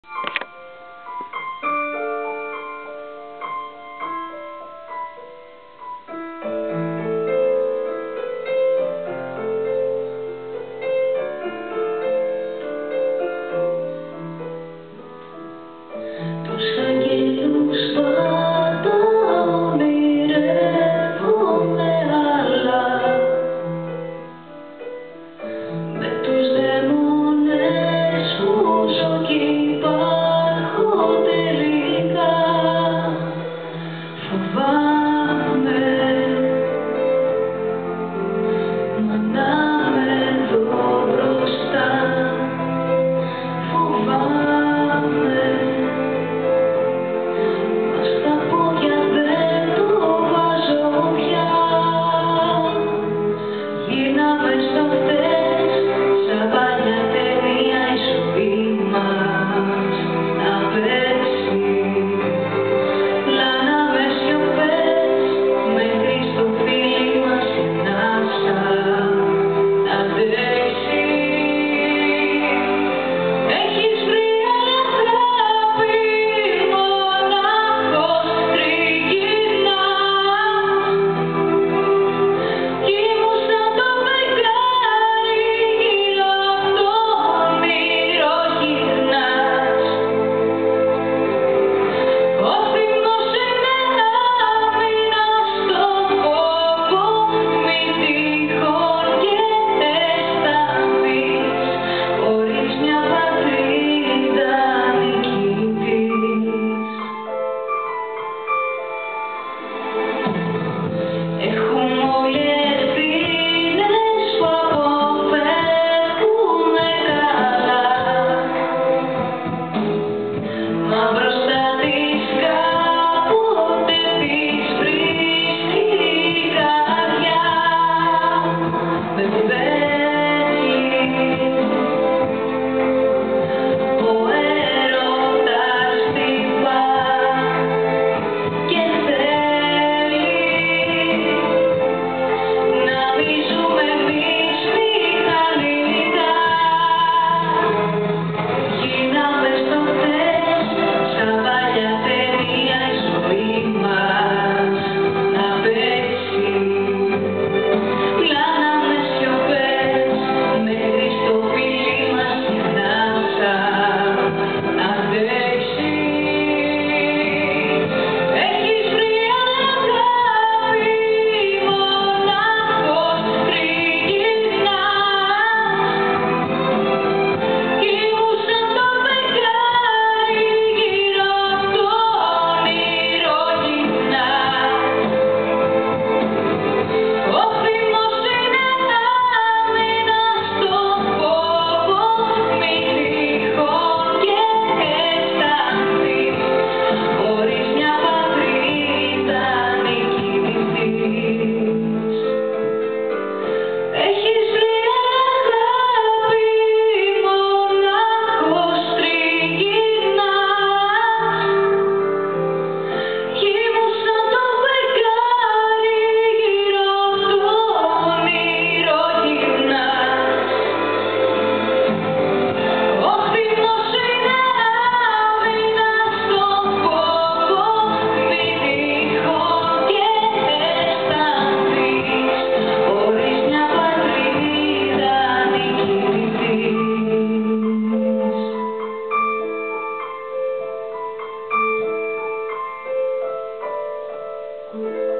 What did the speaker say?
Τους αγγέλους πάντα ονειρεύομαι, αλλά με τους δαίμονες που ζω κι υπάρχω τελικά. Φοβάμαι μα να με δω μπροστά. Φοβάμαι στο χτες, σαν παλιά ταινία η ζωή μας να πέσει. Λάναμε σιωπές μέχρι στο φίλι μας η ανάσα να αντέξει. Έχεις βρει αγάπη, μονάχος τριγυρνάς κι ήμουν σαν το φεγγάρι γύρω απ' το όνειρο γυρνάς. Ο θυμός είναι άμυνα στον φόβο, μη τυχόν και αισθανθείς χωρίς μια πατρίδα νικητής. Έχουμε όλοι ευθύνες που αποφεύγουμε καλά, μα μπροστά της κάποτε της βρίσκει η καρδιά. Με μπαίνει ο έρωτας χτυπά και θέλει να μη ζούμε εμείς μηχανικά. Γίναμε στο χτες, σαν παλιά ταινία η ζωή μας να πέσει. Πλάναμε σιωπές μέχρι στο φίλι μας η ανάσα να αντέξει. Έχεις βρει αγάπη, μονάχος τριγυρνάς κι ήμουν σαν το φεγγάρι γύρω απ' το όνειρο γυρνάς. Ο θυμός είναι άμυνα στον φόβο, μη τυχόν και αισθανθείς χωρίς μια πατρίδα νικητής. Έχεις βρει αγάπη, μονάχος τριγυρνάς κι ήμουν σαν το φεγγάρι γύρω απ' το όνειρο γυρνάς. Ο θυμός είναι άμυνα στον φόβο, μη τυχόν και αισθανθείς χωρίς μια πατρίδα νικητής.